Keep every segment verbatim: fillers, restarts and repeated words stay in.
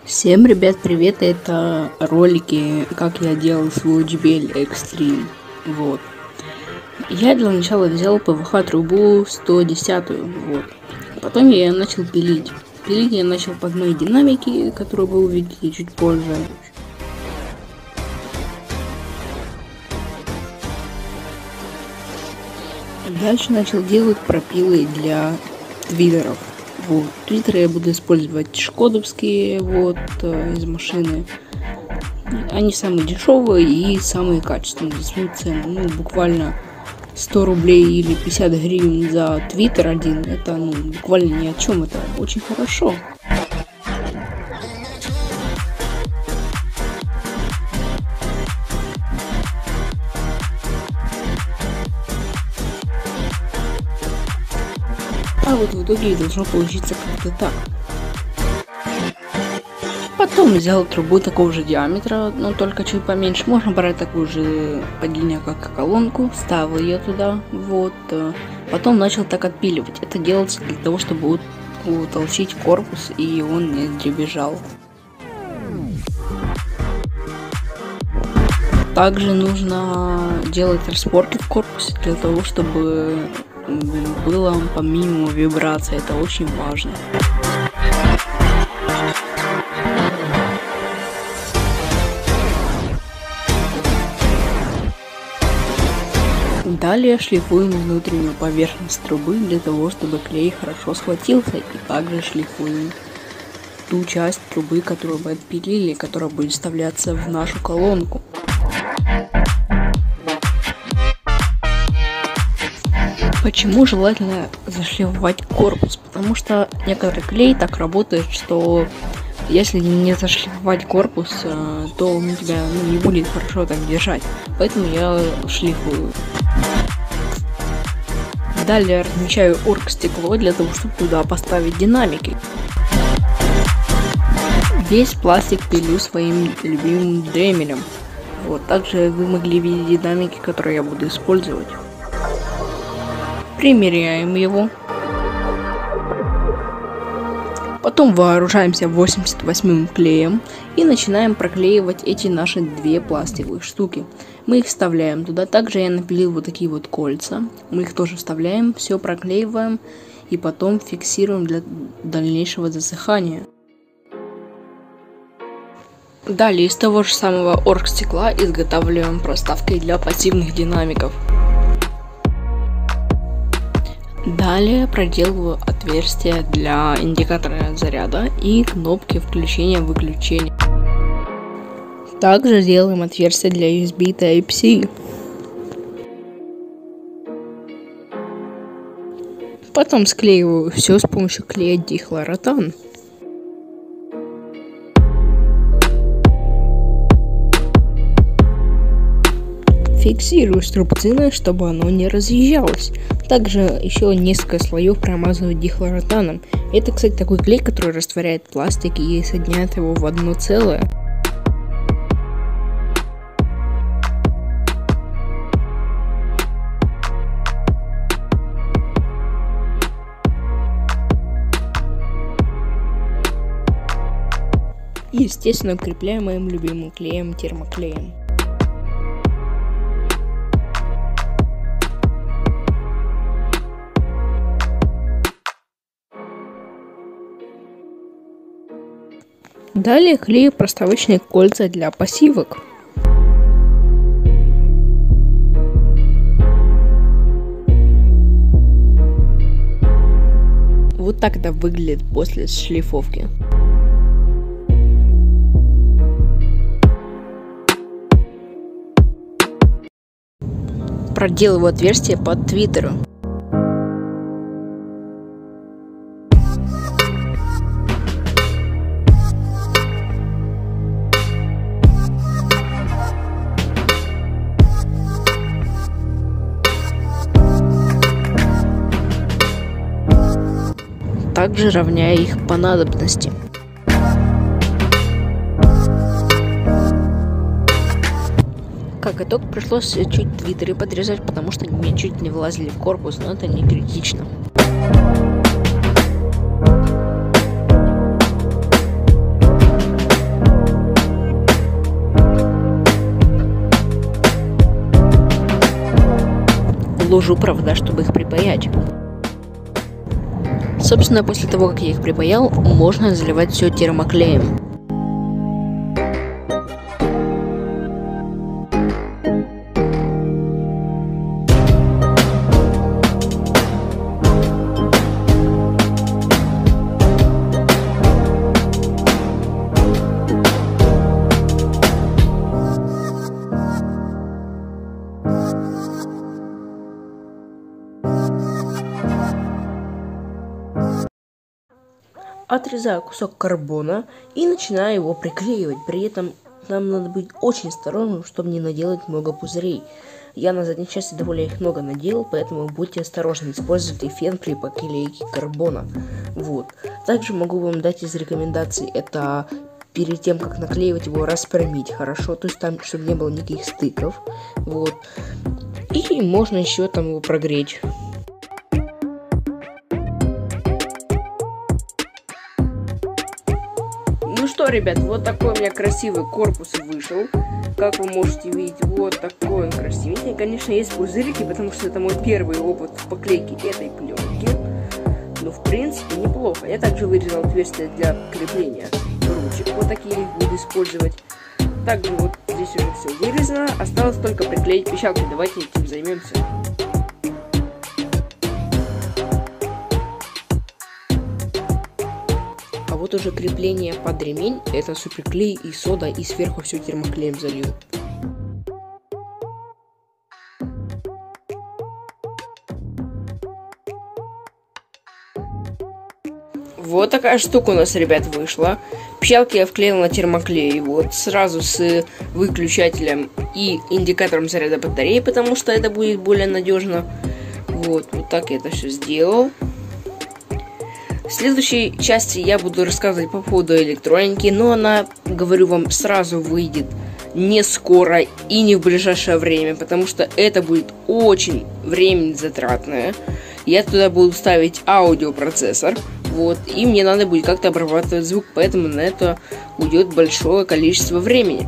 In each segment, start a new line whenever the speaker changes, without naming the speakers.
Всем, ребят, привет! Это ролики, как я делал свой джи би эл Extreme. Вот. Я для начала взял пэ вэ ха трубу сто десять. Вот. Потом я ее начал пилить. Пилить я начал под мои динамики, которые вы увидите чуть позже. Дальше начал делать пропилы для твиттеров. Вот. Твиттеры я буду использовать шкодовские, вот, из машины. Они самые дешевые и самые качественные за свою цену. Ну, буквально сто рублей или пятьдесят гривен за твиттер один. Это, ну, буквально ни о чем. Это очень хорошо. А вот в итоге должно получиться как-то так. Потом взял трубу такого же диаметра, но только чуть поменьше. Можно брать такую же по длине, как и колонку. Ставил ее туда, вот. Потом начал так отпиливать. Это делается для того, чтобы утолщить корпус, и он не дребезжал. Также нужно делать распорки в корпусе для того, чтобы было по минимуму вибрации. Это очень важно. Далее шлифуем внутреннюю поверхность трубы для того, чтобы клей хорошо схватился, и также шлифуем ту часть трубы, которую мы отпилили, которая будет вставляться в нашу колонку. Почему желательно зашлифовать корпус? Потому что некоторый клей так работает, что если не зашлифовать корпус, то он у тебя, ну, не будет хорошо так держать. Поэтому я шлифую. Далее размечаю оргстекло для того, чтобы туда поставить динамики. Весь пластик пилю своим любимым дремелем. Вот. Также вы могли видеть динамики, которые я буду использовать. Примеряем его. Потом вооружаемся восемьдесят восьмым клеем и начинаем проклеивать эти наши две пластиковые штуки. Мы их вставляем туда. Также я напилил вот такие вот кольца. Мы их тоже вставляем, все проклеиваем и потом фиксируем для дальнейшего засыхания. Далее из того же самого оргстекла изготавливаем проставки для пассивных динамиков. Далее проделываю отверстия для индикатора заряда и кнопки включения-выключения. Также делаем отверстия для ю эс би Type-C. Потом склеиваю все с помощью клея дихлоротан. Фиксирую струбциной, чтобы оно не разъезжалось. Также еще несколько слоев промазываю дихлоротаном. Это, кстати, такой клей, который растворяет пластик и соединяет его в одно целое. И, естественно, укрепляем моим любимым клеем, термоклеем. Далее клею проставочные кольца для пассивок. Вот так это выглядит после шлифовки. Проделываю отверстие под твиттеру. Также равняя их по надобности. Как итог, пришлось чуть твиттеры подрезать, потому что они мне чуть не влазили в корпус, но это не критично. вложу провода, чтобы их припаять. Собственно, после того, как я их припаял, можно заливать все термоклеем. Отрезаю кусок карбона и начинаю его приклеивать. При этом нам надо быть очень осторожным, чтобы не наделать много пузырей. Я на задней части довольно их много наделал, поэтому будьте осторожны, используйте фен при поклейке карбона. Вот. Также могу вам дать из рекомендаций, это перед тем, как наклеивать его, распрямить хорошо, то есть там, чтобы не было никаких стыков. Вот. И можно еще там его прогреть. Ну что, ребят, вот такой у меня красивый корпус вышел. Как вы можете видеть, вот такой он красивенький. Конечно, есть пузырики, потому что это мой первый опыт в поклейке этой пленки. Но в принципе неплохо. Я также вырезал отверстия для крепления ручек. Вот такие буду использовать. Также вот здесь уже все вырезано. Осталось только приклеить пищалки. Давайте этим займемся. А вот уже крепление под ремень, это суперклей и сода, и сверху все термоклеем залил. Вот такая штука у нас, ребят, вышла. Пищалки я вклеил на термоклей, вот, сразу с выключателем и индикатором заряда батареи, потому что это будет более надежно. Вот, вот так я это все сделал. В следующей части я буду рассказывать по поводу электроники, но она, говорю вам, сразу выйдет не скоро и не в ближайшее время, потому что это будет очень временно затратное. Я туда буду ставить аудиопроцессор, вот, и мне надо будет как-то обрабатывать звук, поэтому на это уйдет большое количество времени.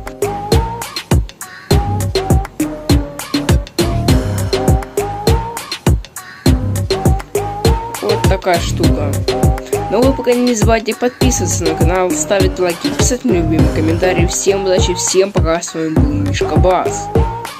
Вот такая штука. Но вы пока не забывайте подписываться на канал, ставить лайки, писать мне любимые комментарии. Всем удачи, всем пока, с вами был Мишка Бас.